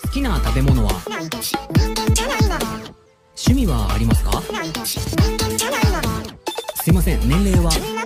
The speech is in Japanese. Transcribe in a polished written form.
好きな食べ物は？趣味はありますか？すいません、年齢は？